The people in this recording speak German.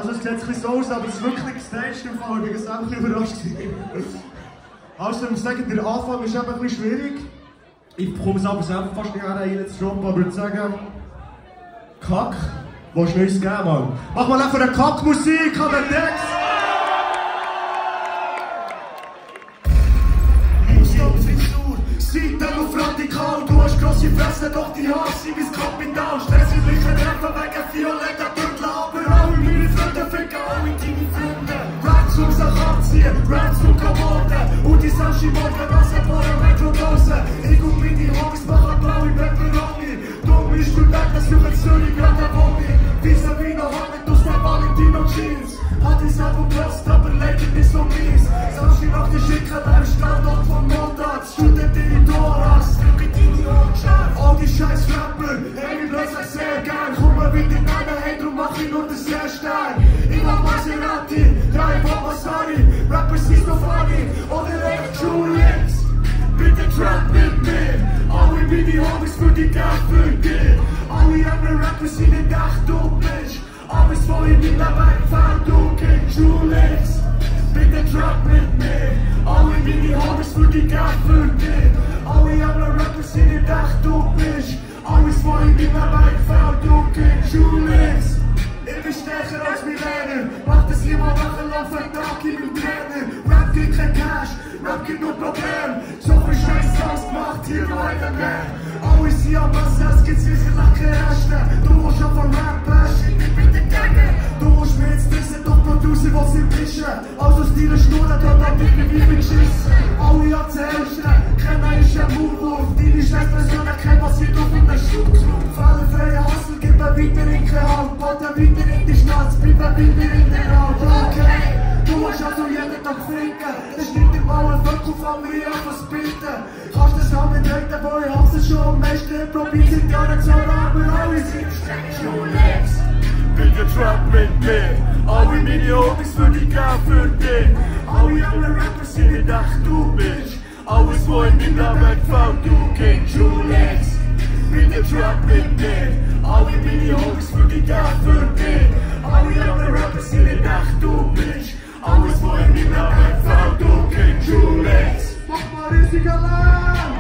Also es sieht ein bisschen so aus, aber es ist wirklich gestaged im Fall, ich bin selber überrascht. Also ich muss sagen, der Anfang ist eben ein bisschen schwierig. Ich bekomme es aber selber fast nicht rein zu jumpen, aber ich würde sagen, Kack, willst du uns geben, Mann? Mach mal einfach eine Kackmusik an den Text! Seiten auf radikal, du hast grosse Fresse, doch die Haare sind wie das Kapital. Stressliche Nerven wegen violetter Gürtel, aber alle meine Freunde ficken alle deine Freunde. Raps aus der Katze, Raps und Kommode, und die Sashi-Morgen rasen vor der Metrodose. Ich und meine Homies machen blaue Pepperoni. Dumm ist für weg, das suchen Zürich gerade eine Wohnung. Vis-à-vis noch Hand aus der Valentino Jeans. Hat die Album gehört, aber leider nicht so mies. Samstag nach der Schicke, beim Standort von Montag. Studiert in Doras, drück in deine Augen. All die scheiß Rapper, hey, ich blöd euch sehr gern. Komm mal wieder in einer, hey, drum mach ich nur den Seestern. Ich hab Maserati, ja, ich hab Masari. Rapper sind so funny, oder echt Jule. Bitte trap mit mir. Alle meine Homies für die Geld für dich. Alle anderen Rapper sind nicht echt, du bist. Alles voll in meinem Leben gefällt, du King Jules. Bitte trap mit mir. Alle meine Homies für die Geld für dich. Alle anderen Rapper sind nicht echt, du bist. Alles voll in meinem Leben gefällt, du King Jules. Ich bin stärker als mein Lehrer. Mach das lieber machen, lauf einen Tag in meinem Trainer. Rap gibt kein Cash, Rap gibt nur Problem. So viel Scheiß gemacht, hier noch einer mehr. Alle sind am Wasser, es gibt sicher noch keine Reste. Du musst schon von Rap schick mich bitte gerne. Du musst mir jetzt wissen, doch Producer, was sie wischen. Also aus deiner Stunde, da hat ich mich wie beschissen. Alle erzählsten, keiner ist ein Moonwolf. Deine scheiß Persönlichkeit passiert auf einem Schub. Fallfreie Hassel, gib mir weiter in keine Hand. Baut weiter in die Schnauze, bleib weiter in der Haut. Okay, du musst also jeden Tag ficken. Das steht im Mauer, Völker von mir an was bieten. Kannst das auch nicht reden, wo ich hab's schon am meisten probiert. Seit Jahren zu aber alle sind streng Jules. Bitte trap mit mir. Alle meine Homies für die Geld für dich. Alle anderen Rapper sind nicht echt, du bist. Alles, was in meinem Leben gefällt, du King Jules. Bitte trap mit mir. Alle meine Homies für die Geld für dich. Alle anderen Rapper sind nicht echt, du bist. Alles, was in meinem Leben gefällt, du King Jules. Mach mal riesig Alarm!